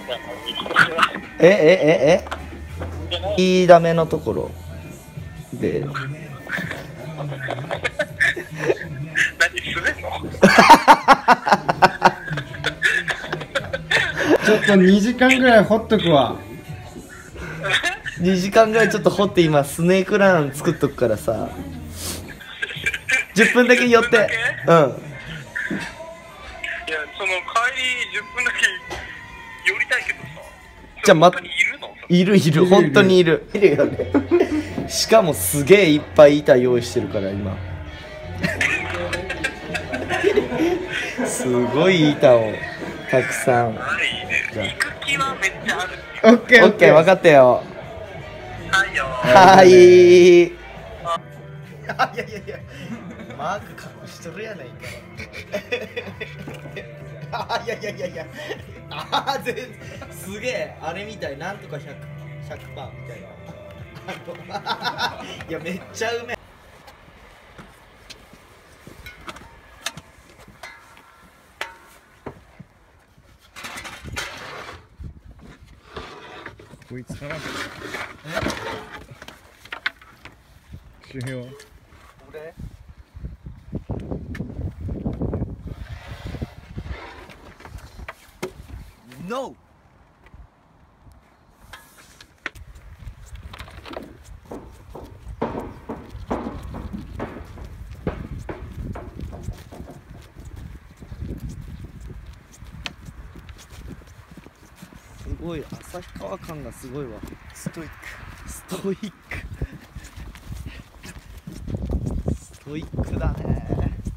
いいダメのところで何するの？ ちょっと2時間ぐらいほっとくわ。 2時間ぐらいちょっと掘って今スネークラン作っとくからさ10分だけ寄ってうんいや、その帰り10分だけ寄りたいけどさ。 じゃあ本当にいるの？ いる本当にいるよねしかもすげえいっぱい板用意してるから今すごい板をたくさん。 はいね。行く気はめっちゃある。 オッケーオッケー分かったよ。 はいよ。 はいいやマーク隠しとるやないかいやすげえあれみたいなんとか100%みたいないやめっちゃうめえ。 こいつかな。周辺は俺NO!すごい旭川感がすごいわ。ストイックストイックだね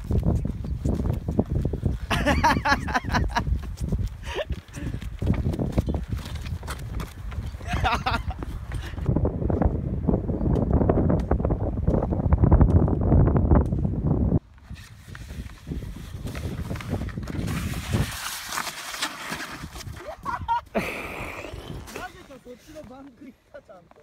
こっちのバンク行ったちゃんと。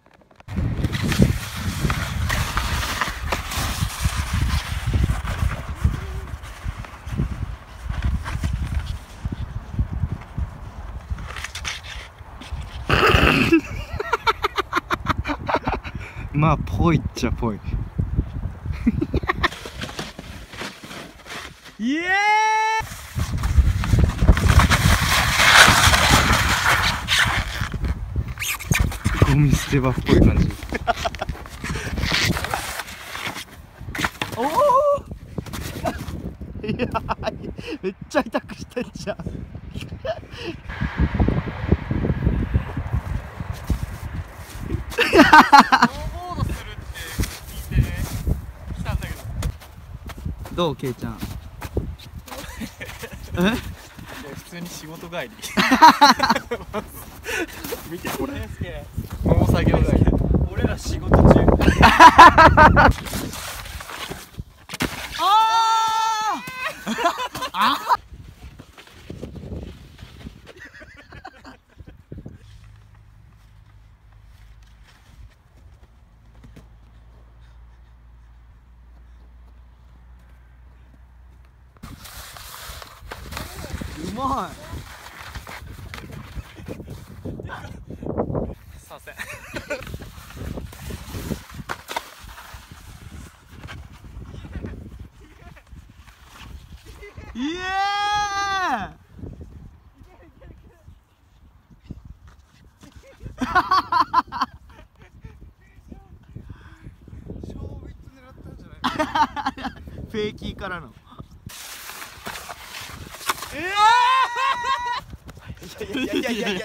まあぽいっちゃぽい。イエーイ。ゴミ捨て場っぽい感じ。 おおいやめっちゃ痛くしてんじゃんスノーボードするって聞いてね来たんだけど。どうケイちゃん普通に仕事帰り見てこれ農作業帰り俺ら仕事中うまいすいませんイエーイフェイキーからのいや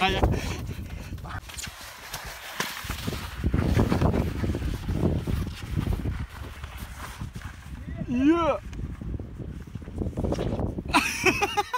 いや